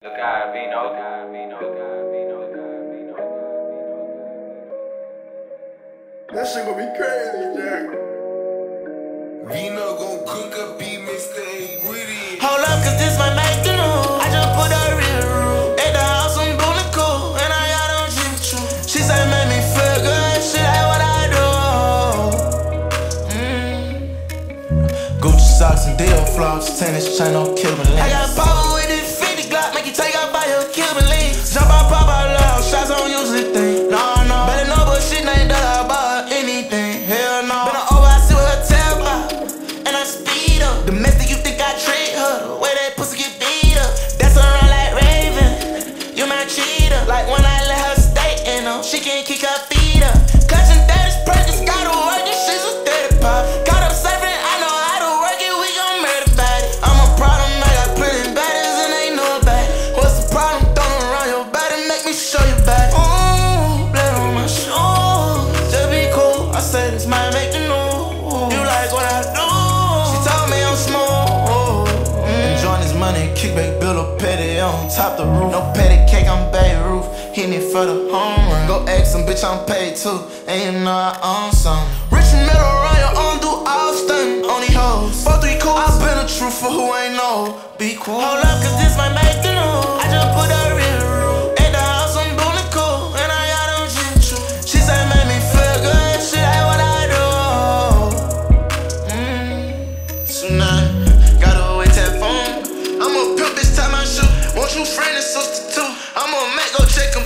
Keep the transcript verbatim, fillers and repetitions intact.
That shit gonna be crazy, Jack. Vino gon' cook up, be mixtape with it. Hold up, cause this might make the news. I just put a real rule. At the house, I'm bullet cool, and I got on Jimmy Choo. She said, make me feel good, she like what I do. Mm. Gucci socks and deal flops, tennis chain on Cuban links. I got power with this fifty Glock, make you take off by your Cuban links. Jump out, pop out loud, shots on usually think. No, no, better know but shit ain't that I bought anything. Hell no. Been over, I see what her tell about, and I speed up. Domestic, you think I treat her the way that pussy get beat up. That's around like Raven, you my cheater. Like when I let her stay in them, she can't kick her feet up. Clutching that is practice, gotta work it, she's a steady pop. Caught up surfing, I know how to work it, we gon' murder body. I'm a problem, I got plenty baddies and they know about it. What's the problem? Throwing around your body, make me show you back. Ooh, blood on my shoes, just be cool. I say this might make the news. You like what I do? She told me I'm smooth. Mm. Enjoying this money, kickback, build a petty on top the roof. No petty cake, I'm Beirut. Hitting it for the home run. Go ask some, bitch, I'm paid too. And you know I own some. Rich and metal around your arm, do all stunning on these hoes. Four, three cool. I've been a truth for who ain't know. Be cool. Hold up, cause this might make the news. I just put a real rule. At the house, I'm bullet cool, and I got on Jimmy Choo. She said, make me feel good, she like what I do. Mm. Tsunami, gotta wait that phone. I'm a pimp, this time I shoot. Want you friend and sister too. I'ma make go check